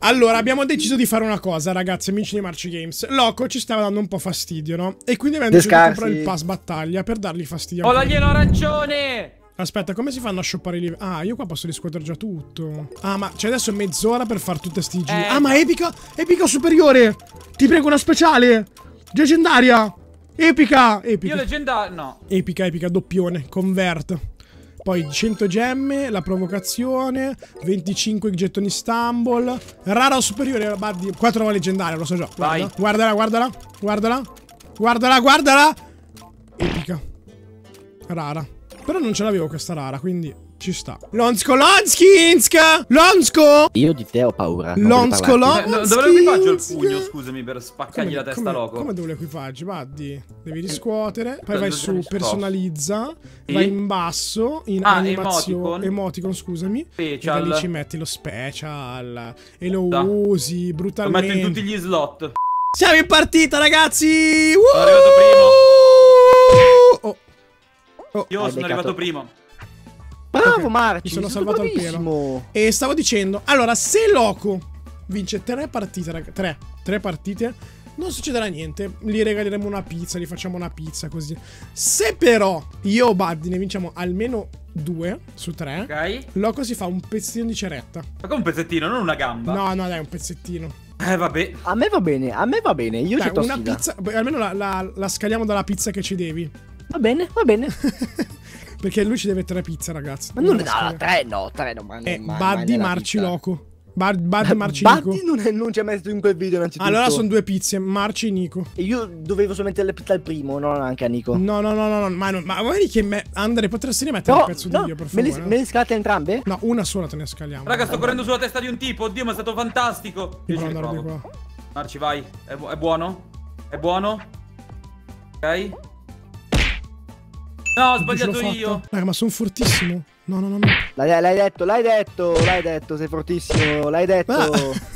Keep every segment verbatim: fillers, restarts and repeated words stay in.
Allora, abbiamo deciso di fare una cosa, ragazzi, amici di Marci Games. Loco ci stava dando un po' fastidio, no? E quindi abbiamo deciso di comprare il pass battaglia per dargli fastidio. Oh, glielo ragione! Aspetta, come si fanno a shoppare i livelli? Ah, io qua posso riscuotere già tutto. Ah, ma c'è adesso mezz'ora per fare tutte sti giri. Eh. Ah, ma epica! Epica superiore! Ti prego, una speciale! Leggendaria! Epica! Epica. Io leggendaria, no. Epica, epica, doppione, convert. Poi cento gemme, la provocazione, venticinque gettoni stumble. Rara o superiore, Buddy. quattro nuova leggendaria, lo so già. Guarda, Vai. Guardala, guardala, guardala. Guardala, guardala! Epica. Rara. Però non ce l'avevo questa rara, quindi ci sta. Lonsko, Lonskinsk! Lonsko! Io di te ho paura. Lonsko, Lonskinsk! Eh, dove lo equipaggio il pugno, scusami, per spaccargli la testa, come, loco? come dove lo equipaggi, Buddy? Devi riscuotere, poi Eh, vai dove su, mi sposto? personalizza, Sì. vai in basso, in Ah, animazione, emoticon. emoticon, scusami. Special. E da lì ci metti lo special e lo Da. usi Lo brutalmente. metto in tutti gli slot. Siamo in partita, ragazzi! Sono arrivato primo! Oh. Oh. Io Hai sono beccato. arrivato primo. Bravo Ok, Marci, mi sono sei salvato al bravissimo. E stavo dicendo, allora, se Loco vince tre partite, ragazzi, tre, tre partite, non succederà niente. Gli regaleremo una pizza, gli facciamo una pizza così. Se però io o Buddy ne vinciamo almeno due su tre, Ok. Loco si fa un pezzettino di ceretta. Ma come un pezzettino, non una gamba. No, no, dai, un pezzettino. Eh, vabbè. A me va bene, a me va bene, io Dai, c'ho una sfida. pizza, beh, almeno la, la, la scaliamo dalla pizza che ci devi. Va bene, va bene. Perché lui ci deve tre pizze, ragazzi. Ma non, la no, scaliamo. tre no, tre no, ma Eh, ma- ma Buddy nella Marci pizza. Loco. Bud- Buddy Marci Nico. Buddy non, è- non ci ha messo in quel video innanzitutto. Allora sono due pizze, Marci e Nico. E io dovevo solamente la pizza al primo, non anche a Nico. No, no, no, no, no, ma, no, ma vuoi che me... Andre, potresti rimettere No, un pezzo no, di video, per me favore? le, me le scalate entrambe? No, una sola te ne scaliamo. Raga, sto correndo sulla testa di un tipo. Oddio, ma è stato fantastico. Io Io ci provo ad andare riprovo. di qua. Marci, vai. È, bu- è buono? È buono? Ok. No, ho Oddio, ce l'ho sbagliato io. fatta. Raga, ma sono fortissimo. No, no, no, no. L'hai, l'hai detto, l'hai detto, l'hai detto, sei fortissimo, l'hai detto. Ah.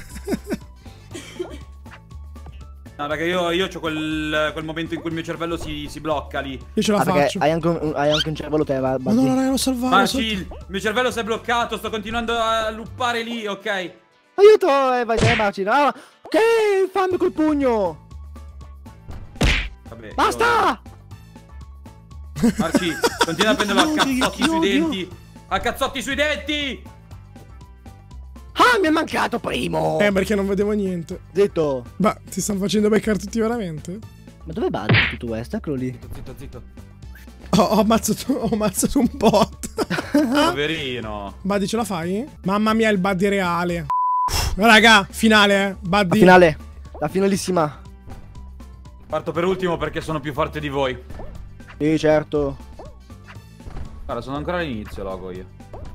No, raga, io, io ho quel, quel momento in cui il mio cervello si, si blocca lì. Io ce la Ah, perché faccio. hai anche, un, hai anche un cervello te, va, Ma no, no, raga, l'ho salvato. l'ho Marci, salvato. il mio cervello si è bloccato. Sto continuando a luppare lì, ok? Aiuto, eh, vai, vai, Marci, no. Ok, fammi col pugno. Vabbè, Basta! io- Marci, continua a prenderlo a Chiudi, cazzotti sui chiudi. denti. A cazzotti sui denti! Ah, mi è mancato primo. Eh, perché non vedevo niente. Zitto. Ma ti stanno facendo beccare tutti veramente? Ma dove vado tutto questo? Eccolo lì. Zitto, zitto, zitto. Ho, ho, ammazzato, ho ammazzato un bot. Poverino. Buddy, ce la fai? Mamma mia, il Buddy reale. Raga, finale, eh. La Buddy. finale. La finalissima. Parto per ultimo perché sono più forte di voi. Sì, certo. Guarda, sono ancora all'inizio, logo io.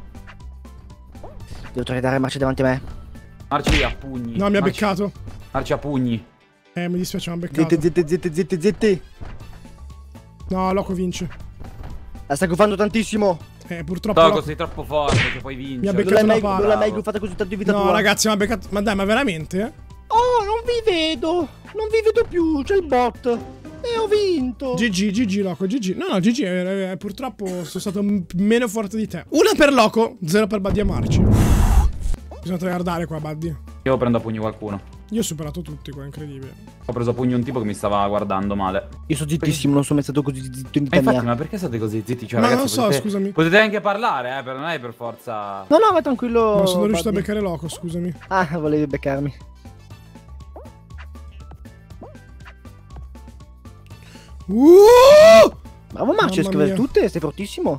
Devo tornare Marci davanti a me. Marci a pugni. No, mi ha Marci- beccato. Marci a pugni. Eh, mi dispiace, mi ha beccato. Zitti, zitti, zitti, zitti, zitti. No, Loco vince. La stai gufando tantissimo. Eh, purtroppo Logo, Loco... sei troppo forte che puoi Mi ha vincere. Non beccato l'hai una mai, palla. non l'hai mai Bravo. gufata così tanto in vita No, tua. ragazzi, mi ha beccato... Ma dai, ma veramente? Oh, non vi vedo. Non vi vedo più. C'è il bot. E ho vinto. G G, G G, Loco, G G. No, no, G G, eh, eh, purtroppo sono stato m- meno forte di te. Una per Loco, zero per Buddy e Marci. Bisogna tryhardare qua, Buddy. Io prendo a pugni qualcuno. Io ho superato tutti qua, incredibile. Ho preso a pugni un tipo che mi stava guardando male. Io sono zittissimo, non sono mai stato così zitto in Ma vita infatti, mia. ma perché state così zitti? Cioè, Ma ragazzi, non so, potete, scusami. potete anche parlare, eh, per non è per forza. No, no, vai tranquillo. Non sono riuscito a Buddy. beccare Loco, scusami. Ah, volevi beccarmi. Uh! Bravo Marci, a Mamma scrivere mia. tutte, sei fortissimo.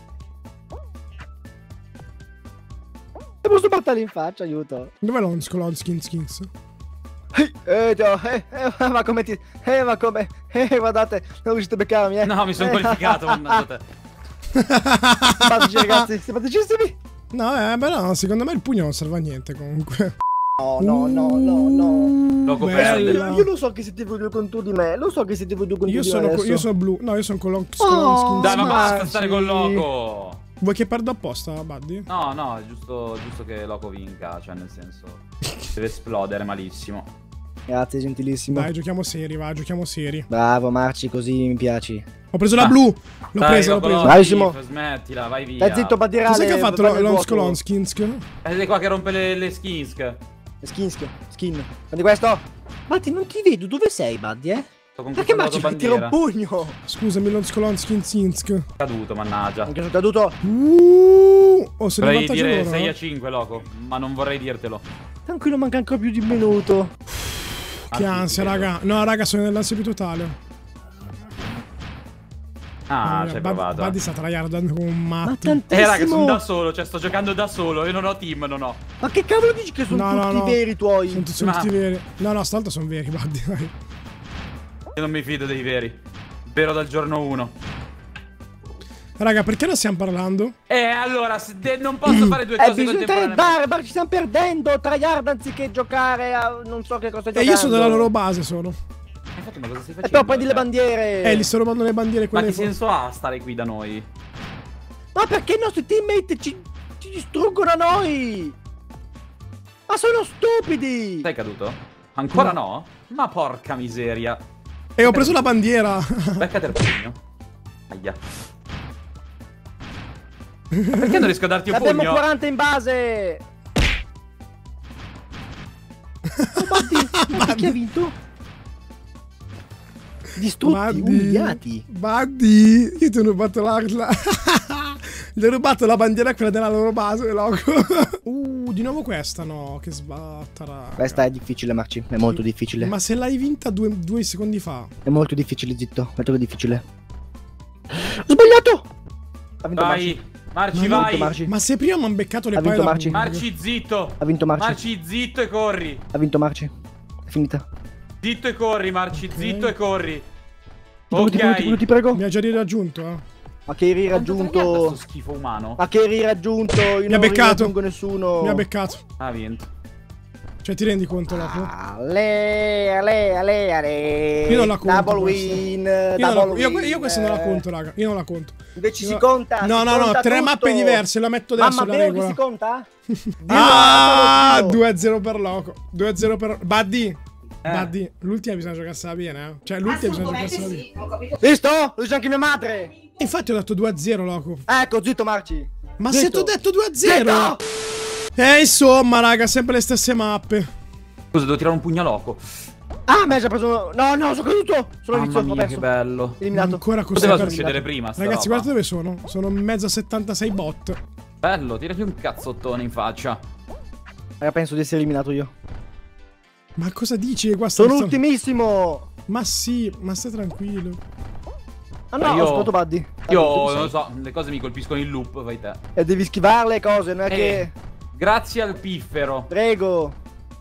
E posso battere in faccia, aiuto. Dov'è Lonsko, Lonskin, Skins? Eh, eh, già, eh, eh, ma come ti... Eh, ma come... Eh, guardate, non riuscite a beccarmi, eh. No, mi sono Eh, qualificato, mannaggia te. Simpatici, ragazzi, simpaticissimi. No, eh, beh no, secondo me il pugno non serve a niente comunque. No, no, no, no, no. Loco Bella. perde. Io, io lo so che siete voi due contro di me, lo so che siete voi due contro Io di sono, me co- adesso. io sono blu. No, io sono con Lonsko, Oh, Lonskin. Dai, ma Marci. basta stare con Loco. Vuoi che perda apposta, Buddy? No, no, è giusto, giusto che Loco vinca, cioè nel senso deve esplodere malissimo. Grazie, gentilissimo. Dai, giochiamo seri, va, giochiamo seri. Bravo Marci, così mi piaci. Ho preso la Ah. blu. L'ho Dai, presa, l'ho Loco, presa. no, Bravissimo. schifo, Smettila, vai via. Stai zitto, Badirale. Cos'è che ha fatto vai nel Lonsko, vuoto. Lonskins? È qua che rompe le, le skins. Skinsk. Skin. Prendi questo. Buddy, non ti vedo. Dove sei, Buddy, eh? Perché Marci mi tira un pugno? Scusami, non Skolonskin Zinsk. Caduto, mannaggia. Anche sono caduto. Uh, oh, sono vorrei in vantaggio dire loro, sei eh? a cinque, loco. Ma non vorrei dirtelo. Tranquillo, manca ancora più di un minuto. Che Ah, ansia, sì, raga. No, raga, sono nell'ansia più totale. Ah, Eh, ci hai Bud- provato. Buddy sta tryhardando come un Ma matto. tantissimo. Eh, raga, sono da solo. Cioè, sto giocando da solo. Io non ho team, non ho. Ma che cavolo dici che sono No, no, tutti no. veri tuoi? Sono, sono Ma- tutti veri. No, no, stavolta sono veri, Buddy. Dai. Io non mi fido dei veri. Vero dal giorno uno. Raga, perché non stiamo parlando? Eh, allora, se de- non posso fare due Eh, cose bisogna contemporaneamente. Barbar, ci stiamo perdendo. Tryhard anziché giocare a non so che cosa E giocando. io sono della loro base, sono. Infatti, ma cosa stai E facendo? però prendi le Cioè, bandiere. Eh, gli sto rubando le bandiere Ma quelle che fo- senso ha stare qui da noi? Ma perché i nostri teammate ci, ci distruggono a noi? Ma sono stupidi. Sei caduto? Ancora no? Ma porca miseria. E ho preso la bandiera. Beccate il pugno. Aia. Perché non riesco a darti un Abbiamo pugno? quaranta in base. Oh, Buddy, Buddy, chi ha vinto? Distrutti, umiliati. Buddy, io ti ho rubato la... la... Gli ho rubato la bandiera quella della loro base, loco. Uh, di nuovo questa, no, che sbatta, raga. Questa è difficile, Marci, è molto difficile. Ma se l'hai vinta due, due secondi fa. È molto difficile, zitto, molto difficile. Ho sbagliato! Ha vinto Marci. Vai, Marci, Ma ha vai. vinto Marci. Ma se prima mi hanno beccato le Ha vinto palle da Marci. pugno. Marci, zitto. Ha vinto Marci. Marci, zitto e corri. Ha vinto Marci. È finita. Zitto e corri, Marci, Ok. zitto e corri. Ti prego, ti prego, ti prego, ti prego. Mi ha già riraggiunto, eh. Ma che eri Quanto tagliato raggiunto? sto schifo umano. Ma che eri raggiunto? Io Mi ha non beccato. raggiungo nessuno. Mi ha beccato. Ha vinto. Cioè, ti rendi conto, loco? Ale, ale, ale, ale. Io non la conto Double questa. win. Io, non double la, io, win. io questa non la conto, raga. Io non la conto. Invece Io- si conta. No, si no, no, conta tre tutto. mappe diverse, la metto adesso Mamma, la vero che regola. si conta? Ah, Dillo, due a zero per loco. due a zero per... Buddy. Eh. Buddy, l'ultima bisogna giocarsela bene, eh. Cioè, l'ultima bisogna giocarsela bene. Sì, ho capito. Visto? Lo dice anche mia madre. Infatti ho detto due a zero, loco. Ecco, zitto Marci. Ma Zitto. se ti ho detto due a zero... Zitto! Eh, insomma, raga, sempre le stesse mappe. Scusa, devo tirare un pugno loco. Ah, mi ha già preso. No, no, sono caduto. Sono Mamma inizio, ho mia, perso. che bello. Eliminato. Ancora così Poteva per... succedere prima, sta Ragazzi, roba. guardate dove sono. Sono in mezzo a settantasei bot. Bello, tirati un cazzottone in faccia. Raga, penso di essere eliminato io. Ma cosa dici? Qua sta- Sono sta- ultimissimo. Ma sì, ma stai tranquillo. Ah no, Io- ho sparato Buddy. Io, Buddy, dove non lo sei? so, le cose mi colpiscono in loop, vai te. E devi schivare le cose, non è Eh, che. Grazie al piffero. Prego.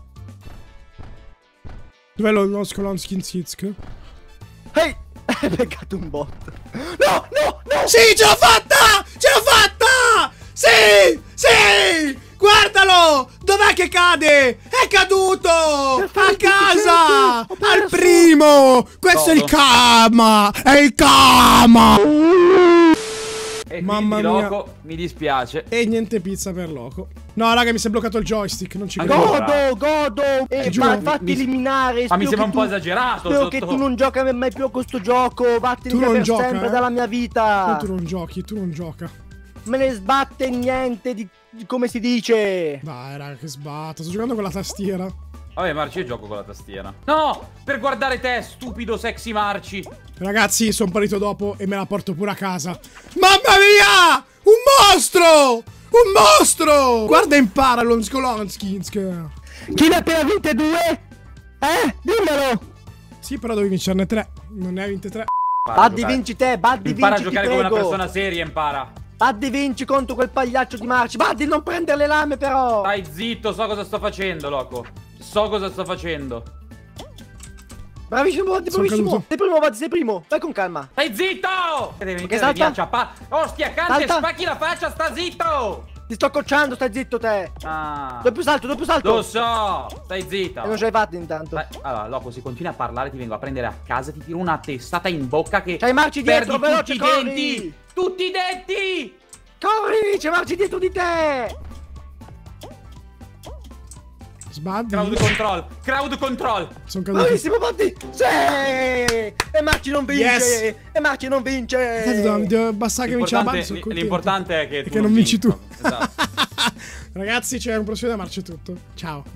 Dov'è lo, lo Skolonskin Sitsk? Ehi! Hai beccato un bot. No, no, no! Sì, ce l'ho fatta! Ce l'ho fatta! Sì! Sì! Guardalo! Dov'è che cade? È caduto! A casa! ho perso. Al primo! Questo è il Toto. karma! È il karma! E Mamma quindi, mia. loco, mi dispiace. E niente pizza per loco. No, raga, mi si è bloccato il joystick, non ci Ancora? credo. Godo, godo! E giuro, fa- fatti mi- eliminare. Ma mi spero sembra che un po' tu- esagerato. Spero sotto- che tu non gioca mai più a questo gioco. Vattene Tu via non per gioca, sempre eh? dalla mia vita. No, tu non giochi, tu non gioca. Me ne sbatte niente di, di come si dice. Dai, raga, che sbatta. Sto giocando con la tastiera. Vabbè, Marci, io gioco con la tastiera. No! Per guardare te, stupido sexy Marci. Ragazzi, sono partito dopo e me la porto pure a casa. Mamma mia! Un mostro! Un mostro! Guarda, impara lo Skolonskinsk. Chi ne ha appena vinte due? Eh? Dimmelo! Sì, però devi vincerne tre. Non ne hai vinte tre. Impara a Buddy giocare. vinci te, Buddy Impara a vinci, ti giocare come una prego. persona seria, impara. Buddy vinci contro quel pagliaccio di Marci. Buddy, non prendere le lame però. Stai zitto, so cosa sto facendo, loco. So cosa sto facendo. Bravissimo, Buddy, Sono bravissimo. caduto. Sei primo, Buddy, sei primo. Vai con calma. Stai zitto! Che devi Che iniziare salta? a ciappa. Ostia, cante, Salta. spacchi la faccia, sta zitto! Ti sto cocciando, stai zitto te. Ah. Doppio salto, doppio salto. Lo so, stai zitta. E non ce l'hai fatto intanto. Dai, allora, loco, se continui a parlare ti vengo a prendere a casa e ti tiro una testata in bocca che C'hai Marci dietro, perdi veloce, tutti i corri. denti! Tutti i denti! Corri, c'è Marci dietro di te. Sbagli. Crowd control, crowd control. Sono caduto. Bravissimo, Buddy. Sì. E Marci non vince. Yes. E Marci non vince. Basta che vince la banda. L'importante sono contento. l'importante è che tu che non vinci tu. vinca. Esatto. Ragazzi, c'è un prossimo da marcia tutto. Ciao.